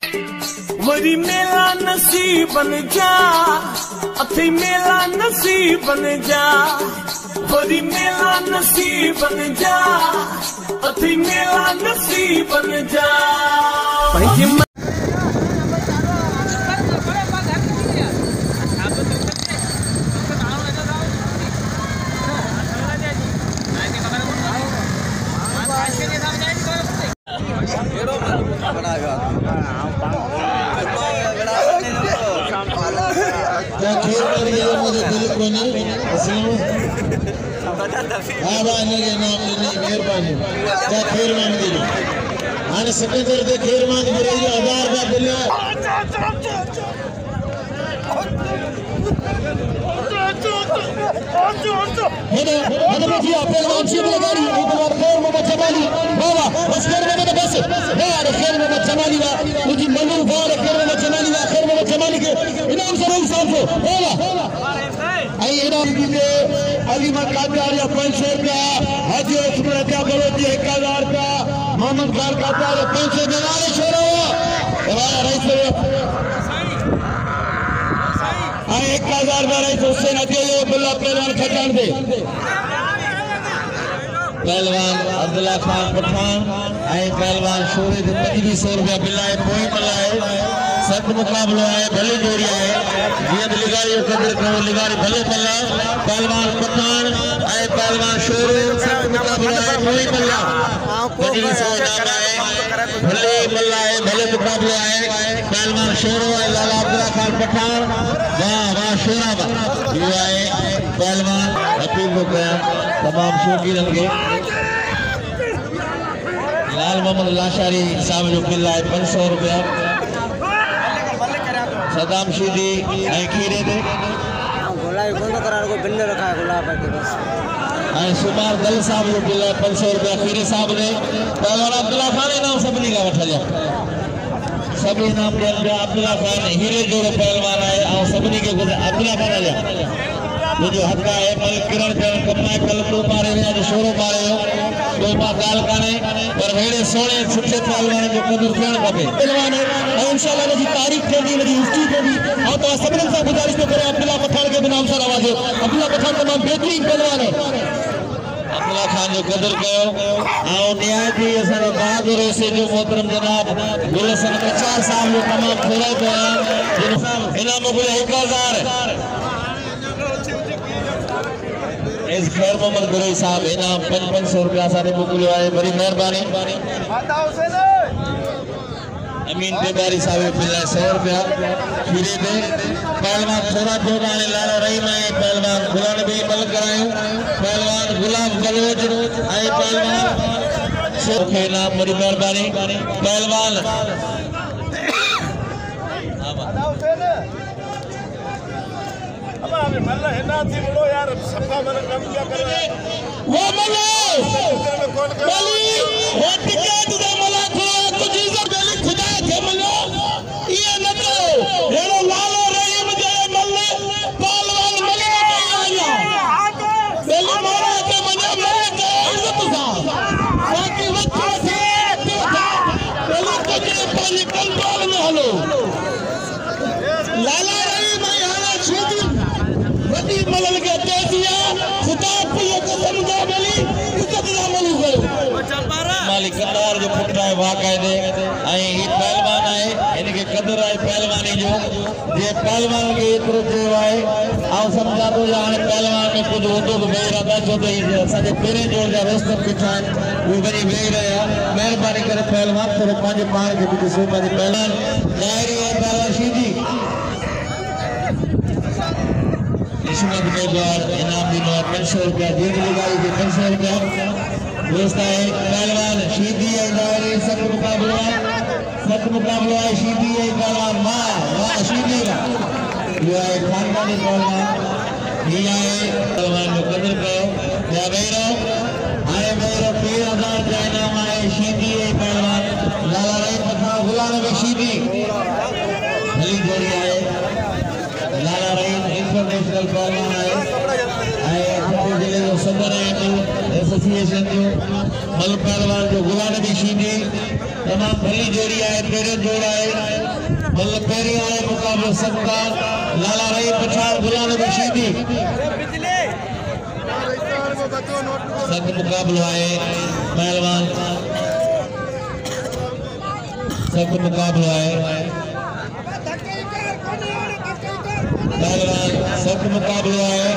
Worry मेला नसीब बन जा, अथई मेला नसीब बन जा, वरी मेला नसीब बन जा, अथई मेला नसीब बन जा। सेकेंडर दे खेर मान बुराई 1000 का बिल है। जी आपने लांची में लगा रही है एक बार खेर में जमाली बाबा बस खेर में तो बस यार खेर में जमाली वा मुझे मनु बार खेर में जमाली वा खेर में जमाली के इनाम से रोक साहब बाबा आई इनाम के अली मकादार या 500 रुपया हाजी उस्मान क्या बोलो जी 1000 का मोहम्मद खान कादार 500 दिनारे छोड़ो हमारा रईस आई 1000 में रईस हुसैन अकेले बिल्ला पहलवान खजान दे पहलवान अब्दुल्ला खान पठान आई पहलवान शोरे दे 2500 रुपया बिल्ला पोई मलाए सख्त मुकाबलो है भले जोड़ी है ये लिगारी कदर करो लिगारी भले मल्ला पहलवान पठान आए पहलवान शोरे सख्त मुकाबलो है पोई मल्ला 2500 नाम है भले मल्ला है भले मुकाबलो है पहलवान शोरो है लाला अब्दुल्ला खान पठान वाह वाह शोरा ये है पहलवान अपील को गया तमाम शौकीन के लाल मोहम्मद लाशारी साहब जो बिल्ला है 500 रुपया सदाम शीदी खीरे दे गुलाब बंद करा को बिल्ले रखा है गुलाब के बस आई सुमार दल साहब जो बिल्ला 500 रुपया खीरे साहब ने पहलवान अब्दुल्ला खान नाम सबनी का वठा जा सभी नाम दे अब्दुल्ला खान हीरे जोड़े पहलवान है और सबनी के अब्दुल्ला खान आ जा ये जो हक्का है मलिक किरण जन कमाए कल तो मारे ने जो शोरो मारे हो तो मा गाल काने पर वेड़े सोने सुठे पहलवान जो कदर थियण खपे पहलवान है इंशाल्लाह जी तारीख थी वडी हिस्ट्री थी और तो सभिनी से गुजारिश तो करे अब्दुल्ला पठान के नाम से आवाज अब्दुल्ला पठान तमाम बेहतरीन पहलवान है अब्दुल्ला खान जो कदर कयो आओ न्याय थी असन बहादुर से जो मोहतरम जनाब गुलशन प्रचार साहब जो तमाम थोड़ा गया जिन साहब इनाम को 1000 इस खैर मोहम्मद गुरई साहब इनाम 500 रुपया सारे मोकलियो है बड़ी मेहरबानी अमीन बेबारी साहब बिल्ला 100 रुपया खीरे दे पहलवान छोरा जोड़ा ने लाला रही में पहलवान गुलाम भी मल करायो पहलवान गुलाम बलोच आए पहलवान सोखे नाम बड़ी मेहरबानी पहलवान अबे मल्ला है ना थी बोलो यार सबका मन कम क्या कर रहा है वो मल्ला कौन कर बली वो टिकट दे मल्ला कुछ इज्जत बली खुदा के मल्ला ये न तो हेलो लालो रहीम जय मल्ले पहलवान मल्ला आया बली मारा के मने मरे के इज्जत सा बाकी वक्त से बली कुछ पानी कंट्रोल में हलो लाला मलल के तेजिया खुदा पिए को समझा मिली इज्जत ना मिली गयो मालिक कंदार जो पुट है वाकायदे आई पहलवान है इनके कदर है पहलवानी जो ये पहलवान के इतरो जो है आओ समझा दो जाने पहलवान में कुछ होतो तो बेइरादा जो तो सजे पेरे जोड़ जा रोस्तर पिछा वो बनी वेई रहा मेहरबानी करे पहलवान थोड़े पांच पार के बीच से पांच पहलवान जाहिर है पहलवान सीधी इसमें उम्मीदवार इनाम दी 500 रुपया जीत लगाई थी 500 रुपया दोस्त है पहलवान शीदी है दायरे सख्त मुकाबला है शीदी है पहलवान मां शीदी का ये है खानदानी पहलवान ये है पहलवान जो कदर करो या मेरा 3000 का इनाम है शीदी है पहलवान लाला रही पठा गुलाम में शीदी भली जोड़ी है लाला रही इंटरनेशनल पहलवान है जिले जो सदर है एसोसिएशन जो मल पहलवान जो गुलाम नबी शीदी तमाम भली जोड़ी है, तेरे जोड़ा है, मतलब पेरी वाले मुकाबले सबका लाला रही पठान गुलाम नबी शीदी सब मुकाबला है पहलवान सब मुकाबला है पहलवान सब मुकाबला है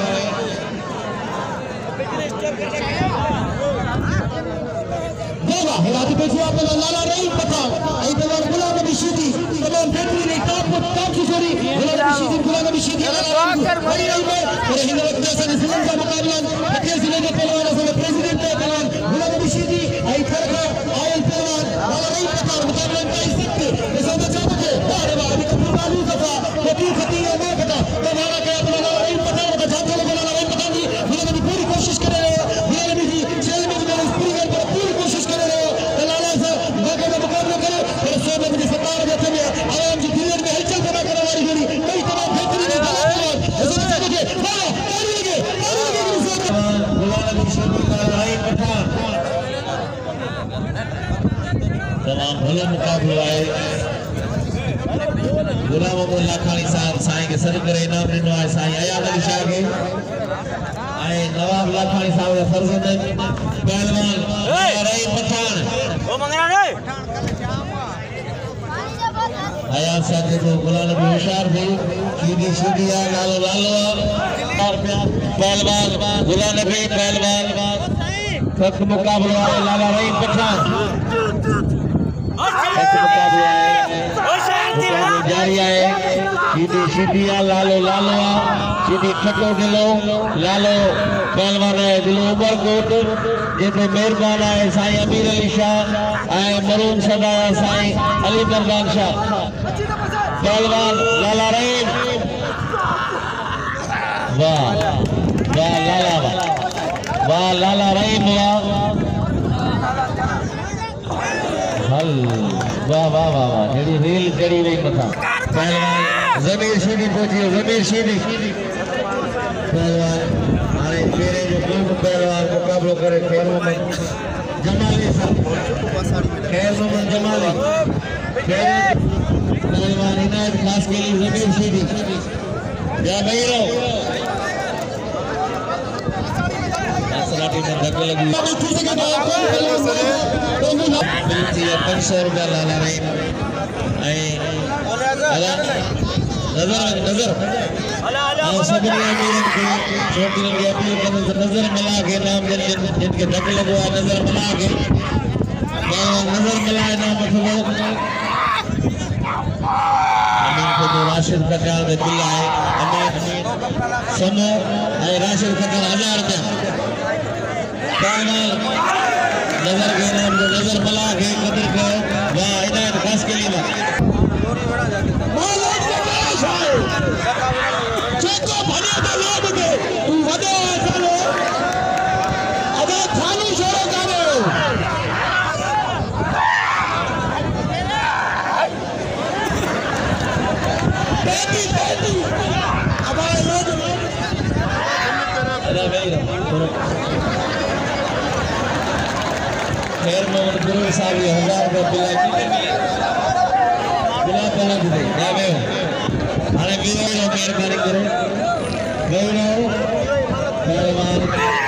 हिलाती पे आप लाला रही पठान आई तमाम गुलाम नबी शीदी तमाम बेहतरीन टॉप की जोड़ी गुलाम नबी शीदी बड़ी रही है और हिंद वक्त जैसा निस्बत का मुकाबला हथियार जिले के पहलवानों से प्रेसिडेंट है पहलवान गुलाम नबी शीदी आई फरका आयल पहलवान लाला रही पठान मुकाबला का इज्जत इस वक्त चाहते थे अरे वाह अभी कपूर वाली सफा कतीर कतीर है मैं पता तो हमारा क्या अपना लाला रही पठान का जाते लोग लाला रही पठान जी गुलाम नबी पूरी कोशिश कर रहे हैं गुलाम नबी जी जेल में पूरी कोशिश कर रहे हैं लाला से मौके में मुकाबला करे और सोने में सरकार बैठे में आवाम की दिल में हलचल पैदा करने वाली जोड़ी कई तमाम बेहतरीन तमाम भलो मुकाबलो है गुलाम मोहम्मद लाखानी साहब साईं के सर करे इनाम ॾिनो आहे साईं अयाद अली शाह खे ऐं नवाब लाखानी साहब जा फर्ज़ंद पहलवान रही पठान ओ मंगरा रे अयाद साहब जो गुलाम नबी होशियार थे शीदी शीदी आहे लालो लालो पहलवान गुलाम नबी पहलवान सख्त मुकाबलो आहे लाला रही पठान जारी है सीधी सीधी लालो लालो सीधी ठको दिलो लालो पहलवान है दिलो उमरकोट जिते मेहरबान है साईं अमीर अली शाह ऐं मरून सदा साईं अली मर्दान शाह पहलवान लाला रहीम वाह वाह लाला वाह लाला रहीम वाह वाह वाह वाह वाह हेड़ी रेल चढ़ी वही मथा पहलवान ज़मीर शीदी पहुंची ज़मीर शीदी पहलवान हाणे पेरे जो ॿियो पहलवान मुक़ाबलो करे खैर मोहम्मद जमाली साहब खैर मोहम्मद जमाली पहलवान इनायत खास के लिए ज़मीर शीदी या भाई रहो सलाटी में धक्के लगी 500 रुपया लाला रही नजर सभी अमीरन के छोटी की अपील करने से नजर मिला के नाम जिनके धक लगो नजर मिला के नजर मिलाए नाम अमीन को जो राशिद कटार में दिला है अमीन समो राशिद कटार 1000 रुपया नजर के नाम जो नजर मिला के कदर के वाह इनायत खास के लिए चेको भले तो लोग दे तू वडो चलो अबे थानू छोड़ो करो बेटी अब लोग अरे भाई खैर मोहम्मद गुरु साहब 1000 रुपया बिला पहला दे ना मैं हाने वीरो मेहरबानी करो वीरो पहलवान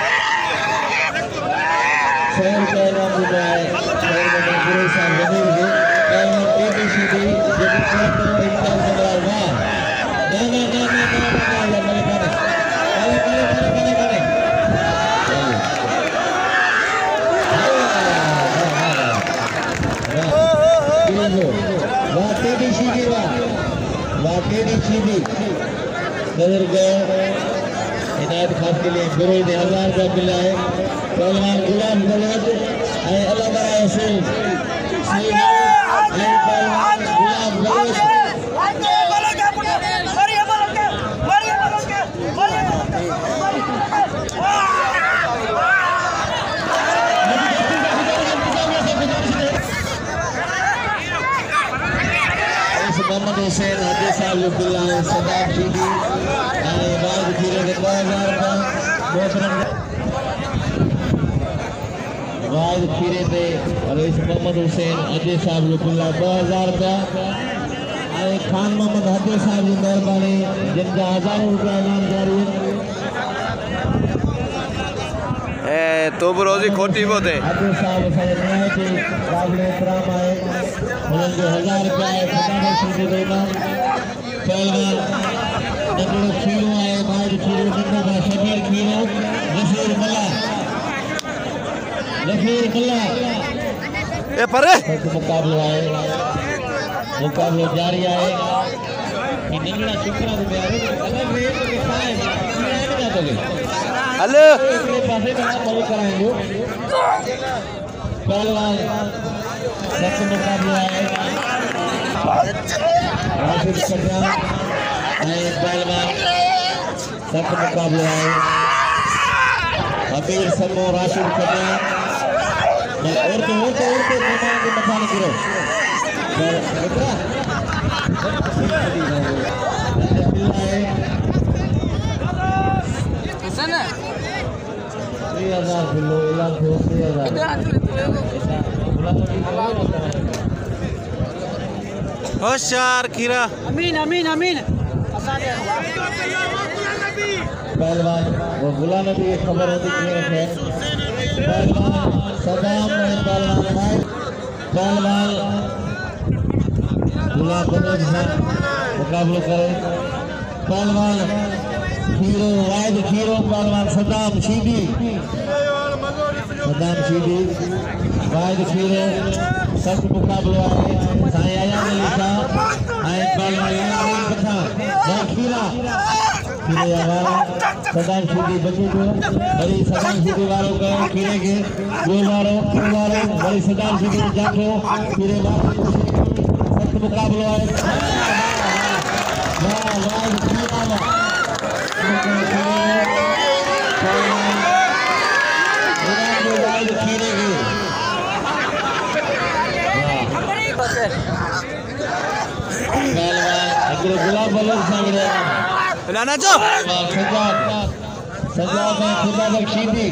100 रुपया नाम दिया है खैर मोहम्मद गुरु साहब जमीर के पहलवान एबीसीडी जो करो इंसान बंगाल वाह ना वाकई सीधी नजर गए इनायत खास के लिए गुरु ने 1000 रुपया मिला है पहलवान गुलाम गलत अल्लाह रसूल पहलवान गुलाम गलत मोहम्मद हुसैन हाजी साहब जो बिल्ला है सदाब शीदी बाग खीरे के 2000 रुपया वाहिद खीरे पे रईस मोहम्मद हुसैन अजय साहब जो खुला 2000 रुपया ऐं खान मोहम्मद हदे साहब की मेहरबानी जिनका हज़ारों रुपया इनाम जारी ए तो रोजी खोटी वो थे हदे साहब असांजे नयायत काबिल एहतराम आहे उन्हनि जो 1000 रुपया आहे फटाफट सीधे जो इनाम पहलवान नंढड़ो खीरो आहे वाहिद खीरो नंढो भाउ शबीर खीरो ज़फ़ीर मल्ला ए परे मुकाबलो है मुकाबलो जारी है कि निंगड़ा छोकरा तो प्यारे अलग रेट के खाए ना तो हेलो इसके पासे का फॉलो कराएंगे पहलवान सच मुकाबलो है राशिद कटिया पहलवान सच मुकाबलो है अमीर समो राशिद कटिया और तो मेहमान के मसाले गिरो बेटा कैसा ना 3000 किलो इलाज हो 3000 होशियार खीरा अमीन अमीन अमीन पहलवान वो गुला नबी की खबर होती है पहलवान सदाम पहलवान गुला बलोच से मुकाबला करे पहलवान खीरो वाहिद खीरो पहलवान सदाम शीदी वाहिद खीरो सच मुकाबलो है साईं आयान अली साहब ऐं पहलवान कथा खीरा खीरे वाला सदाम शीदी बचे जो वरी सदाम शीदी वारो कयो खीरे के दो वारो वरी सदाम शीदी जाठो खीरे वारो सख्त मुकाबलो है वाह वाह खीरा वाह खीरे के पहलवान अगले गुलाब बलोच सामने नाना जो सजाद में खुदा बख्शीदी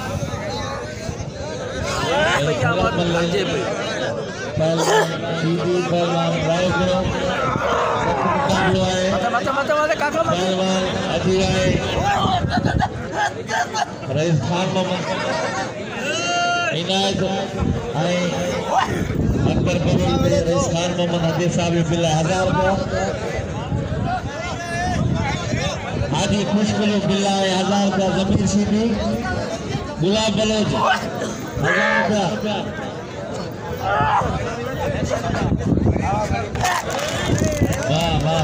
पहलवान शीदी पहलवान राय करो मुकाबलो है पहलवान अजी आए रईस खान मोहम्मद इनायत आए अकबर बबुल में रईस खान मोहम्मद हदे साहब बिल्ला 1000 रुपया हाजी खुशबुल बिल्ला 1000 रुपया जमीर शीदी गुलाब बलोच 1000 रुपया वाह वाह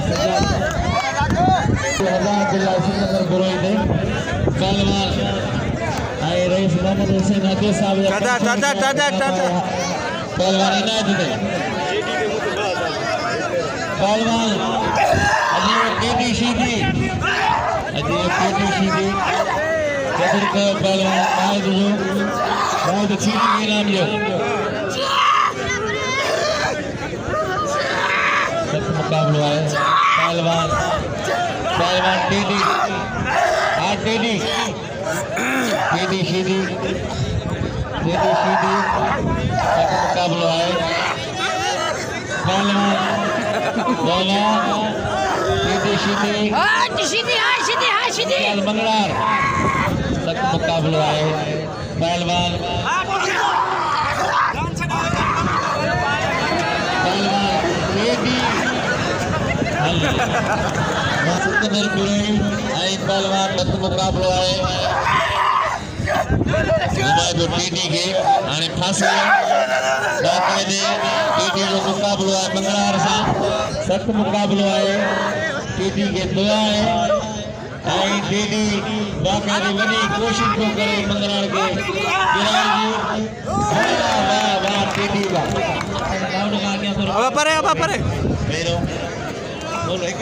1000 बिल्ला श्रीनगर बुरोई दे पहलवान आए रईस मोहम्मद हुसैन हदे साहब पहलवान इनायत दे पहलवान अजी केडी शीदी कदर को पहलवान वाहिद शीदी के नाम जो सख्त मुकाबलो है पहलवान टेडी शीदी सख्त मुकाबलो है पहलवान शीदी मंगलार सख्त मुकाबलो है पहलवान पहलवान सख्त मुकाबलो है जो टीटी के हाणे फांसी बाकायदे टीटी जो मुकाबलो है मंगलार सां सख्त मुकाबलो है टीटी के दुआ है आई टीटी बाकायदे वॾी कोशिश को करे मंगलार के गिराइण जी वाह वाह टीटी वाह अब परे मेरो बोलो एक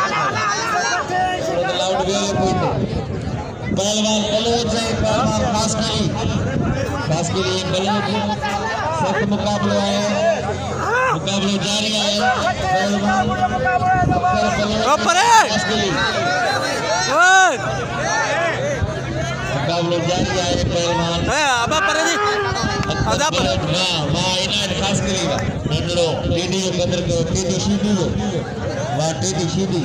लाउड वे कोई पहलवान बलोच है पहलवान खास करी बलोच सख्त मुकाबलो है मुकाबलो जारी है पहलवान मुकाबलो जारी है पहलवान अदा पर वाह इनायत खास करेगा नंढड़ो टीडी जो कदर करो टीडी शीदी जो वाह टीडी शीदी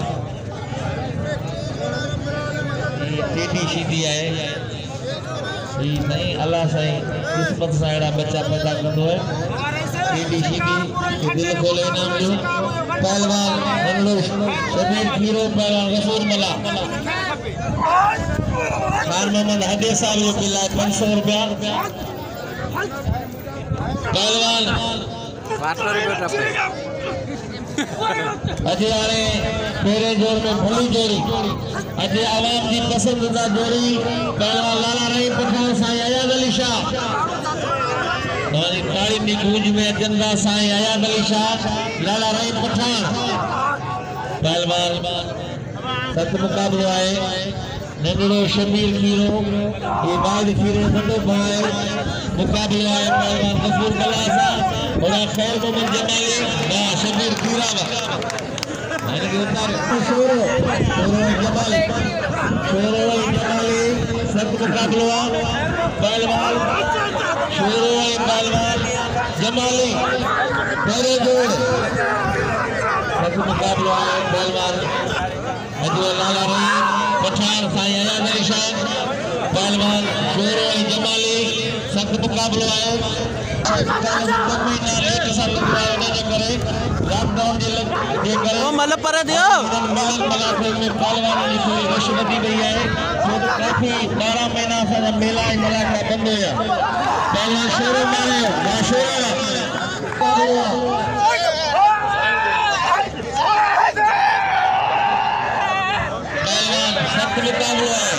आए ये नहीं अल्लाह साईं किस्मत सां अहिड़ा बच्चा पैदा कंदो है टीडी शीदी दिल खोले इनाम जो पहलवान नंढड़ो शबीर खीरो पहलवान गफूर मला खान मोहम्मद हदे साहब जो किला 500 रुपया पहलवान अजय आने मेरे जोर में भली जोड़ी अजय आवाम की पसंदीदा जोड़ी पहलवान लाला रहीम पठान साईं अयाद अली शाह हमारी तालीम की गूंज में जंदा साईं अयाद अली शाह लाला रहीम पठान पहलवान सत मुकाबलो आए नंढड़ो शबीर खीरो ये बाद खीरो नंढो भाई मुकाबलो आए पहलवान गफूर कलासा बड़ा खैर मोहम्मद जमाली ना शबीर खीरा मैंने के उतार शोरो जमाली सत मुकाबलो पहलवान शोरो पहलवान जमाली पहले जोड़ सत मुकाबलो आए पहलवान अजय लाला रहीम पठान साईं अयाद अली शाह पहलवान शोरो जमाली सख्त मुकाबलो आयो लॉकडाउन जे करे मतलब पर दियो में पहलवान की पूरी रश वधी गई है काफी 12 महीना से मेला ही मेला का बंद हुआ पहलवान शोरो मारे माशोरा सख्त मुकाबलो है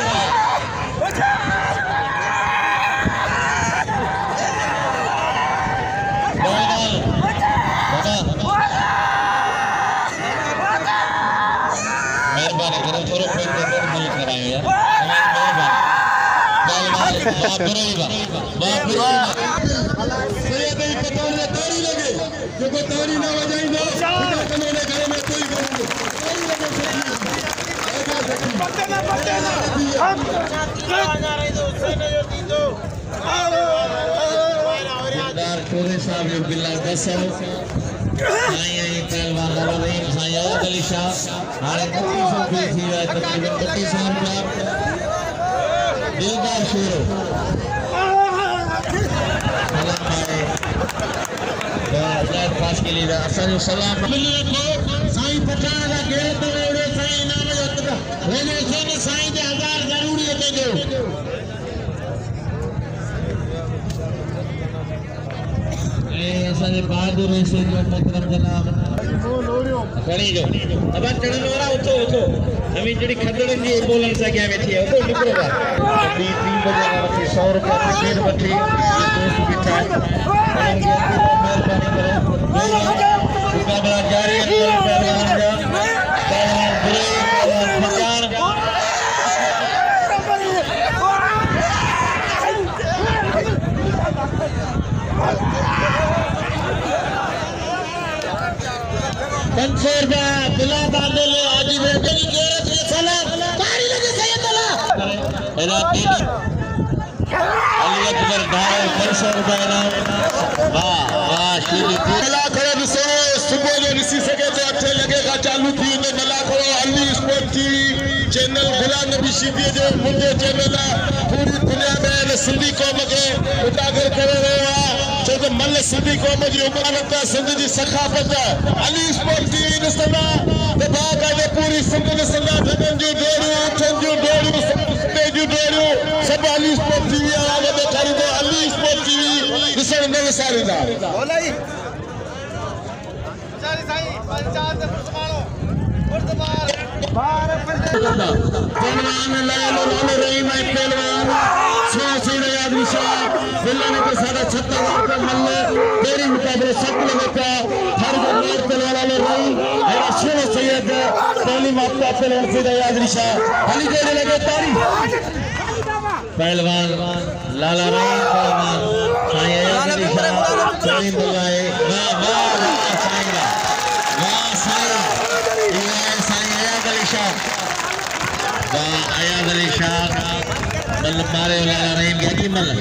मेहरबानी करो थोड़ा पेट के अंदर नहीं कराएं यार सैयद ही कतौर में ताड़ी लगे जो को ताड़ी ना बजाएंगे कमाने घर में कोई करेंगे दिलदार छोरे साहब जो बिल्ला दसो साईं पहलवान लाला रहीम साईं अयाद अली शाह हाणे 3200 फी थी है तकरीबन 3200 रुपया दिलदार शेरो सलाम भाई इलाज पास के लिए असन सलाम मिली रखो साईं पठान का घेरे तो ओड़े साईं नाम जो तक वेने सोने साईं दे 1000 जरूरी अचे जो असांजे बहादुर से जो मोहतरम जनाब खड़ी जो अब चढ़न वाला उठो उठो हमें जड़ी खदड़न जी बोलन से क्या बैठी है उठो निकलो बा 3 बजे वाला 100 रुपया टिकट बठी दोस्त बिठा मेहरबानी करो मुकाबला जारी है पहलवान जा पहलवान बुरे पहलवान बिला बांधे ले आज में तेरी जोर से सलाम ताड़ी लगे सैयद अल्लाह एला अली अकबर दारो 500 रुपया इनाम वाह वाह शीरी मला खड़े दिसो सुबह जो निसी सके तो 8 लगेगा चालू थी ने मला खड़ो Ali sport TV channel Ghulam Nabi Shidi जो मुंहिंजो चैनल पूरी दुनिया में सिंधी क़ौम खे उजागर करे रहियो आहे छो त मल सिंधी क़ौम जी उमानत सिंध जी सखाफत अली स्पोर्ट टीवी ॾिसंदा त बाक़ाइदे पूरी सिंध ॾिसंदा धननि जूं डोरियूं अठनि जूं डोरियूं सते जूं डोरियूं सभु अली स्पोर्ट टीवी वारा ॾेखारींदो अली स्पोर्ट टीवी ॾिसण न विसारींदा पहलवान लाला रहीम पहलवान साईं अयाद अली शाह बिल्ला के सारा 70 रुपए मल्ले तेरी मुकाबले 7 रुपए हर मार पहलवान रही और शेर सैयद पहली माता पहलवान साईं अयाद अली शाह अली जोड़े लगे तारी पहलवान लाला रहीम पहलवान साईं अयाद अली शाह ताली बुलाए वाह वाह साईं वाह साईं ये साईं अयाद अली शाह अयाद अली शाह बल मारे वाला रहीम क्या की मल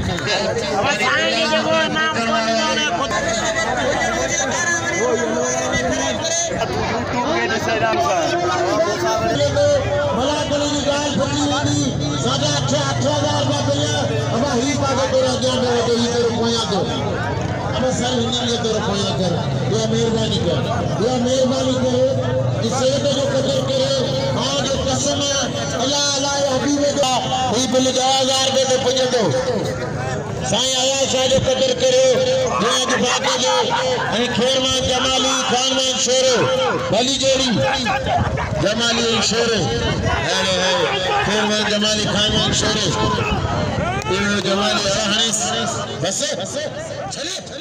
मला कली की गाल फटी वाली 8,500 रुपया अब ही पाके तेरा ज्ञान है तो ये तेरे कोया दो अब सर हिंदी में तेरे कोया कर ये मेहरबानी करो इससे तो जो कदर करे हां जो कसम अल्लाह अल्लाह हबीब दा ही बिल 10,000 रुपए तो पजे दो साईं आया शाह जो कदर करे जो बाकी जो खेरमान जमाली खानमान शेरो भली जोड़ी जमाली शेरे अरे खेरमान जमाली खानमान शेरे जमाली हनीस बस चलिए